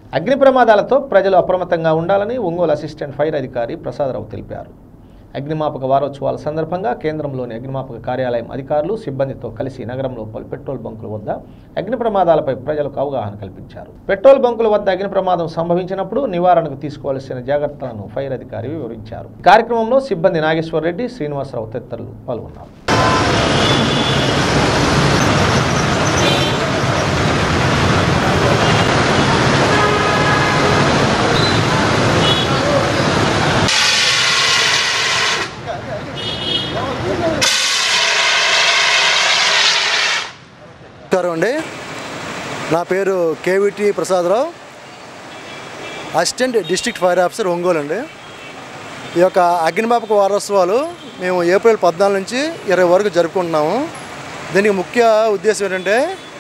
అగ్ని ప్రమాదాలతో ప్రజలు అప్రమత్తంగా ఉండాలని ఒంగోలు అసిస్టెంట్ ఫైర్ అధికారి ప్రసాదరావు తెలిపారు. అగ్నిమాపక వారోత్సవాల సందర్భంగా కేంద్రంలోని అగ్నిమాపక కార్యాలయం అధికారులు సిబ్బందితో కలిసి నగరంలో పలు పెట్రోల్ బంకుల వద్ద అగ్ని ప్రమాదాలపై ప్రజలకు అవగాహన కల్పించారు. పెట్రోల్ బంకుల వద్ద అగ్ని ప్రమాదం సంభవించినప్పుడు నివారణకు తీసుకోవాల్సిన జాగ్రత్తలను ఫైర్ అధికారి వివరించారు. కార్యక్రమంలో సిబ్బంది నాగేశ్వర్ రెడ్డి, శ్రీనివాసరావు తదితరులు పాల్గొన్నారు. నమస్కారం అండి. నా పేరు KVT Prasadarao, assistant district fire officer Ongole అండి. ఈ యొక్క అగ్నిమాపక వారోత్సవాలు మేము ఏప్రిల్ 14 నుంచి 20 వరకు జరుపుకుంటున్నాము. దీనికి ముఖ్య ఉద్దేశం ఏంటంటే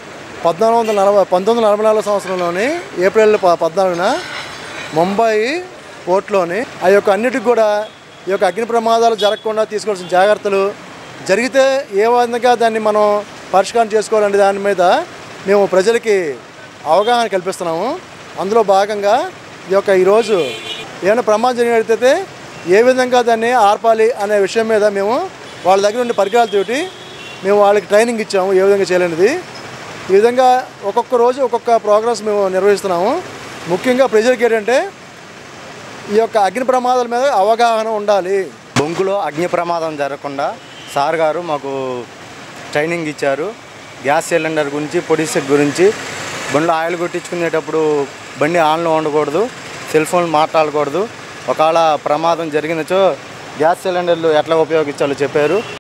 1944 సంవత్సరంలోని ఏప్రిల్ 14న ముంబై పోర్ట్లోని ఆ యొక్క అన్నిటికి కూడా ఈ యొక్క అగ్ని ప్రమాదాలు జరగకుండా తీసుకోవాల్సిన జాగ్రత్తలు, జరిగితే ఏ విధంగా దాన్ని మనం పరిష్కారం చేసుకోవాలంటే దాని మీద మేము ప్రజలకి అవగాహన కల్పిస్తున్నాము. అందులో భాగంగా ఈరోజు ఏమైనా ప్రమాదం జరిగినట్లయితే ఏ విధంగా దాన్ని ఆర్పాలి అనే విషయం మీద మేము వాళ్ళ దగ్గర ఉండే పరికరాలతోటి మేము వాళ్ళకి ట్రైనింగ్ ఇచ్చాము, ఏ విధంగా చేయాలనేది. ఈ విధంగా ఒక్కొక్క రోజు ఒక్కొక్క ప్రోగ్రామ్స్ మేము నిర్వహిస్తున్నాము. ముఖ్యంగా ప్రజలకి ఏంటంటే ఈ యొక్క అగ్ని ప్రమాదాల మీద అవగాహన ఉండాలి. బొంకులో అగ్ని ప్రమాదం జరగకుండా సార్ గారు మాకు ట్రైనింగ్ ఇచ్చారు. గ్యాస్ సిలిండర్ గురించి, పొడి సెట్ గురించి, బండిలో ఆయిల్ కొట్టించుకునేటప్పుడు బండి ఆన్లో ఉండకూడదు, సెల్ ఫోన్ మాట్లాడకూడదు, ఒకవేళ ప్రమాదం జరిగినచో గ్యాస్ సిలిండర్లు ఎట్లా ఉపయోగించాలో చెప్పారు.